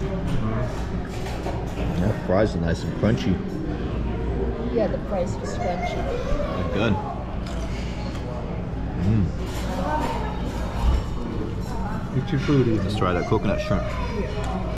Yeah, fries are nice and crunchy. Yeah, the fries was crunchy. They're good. Eat your food, Let's try that coconut shrimp.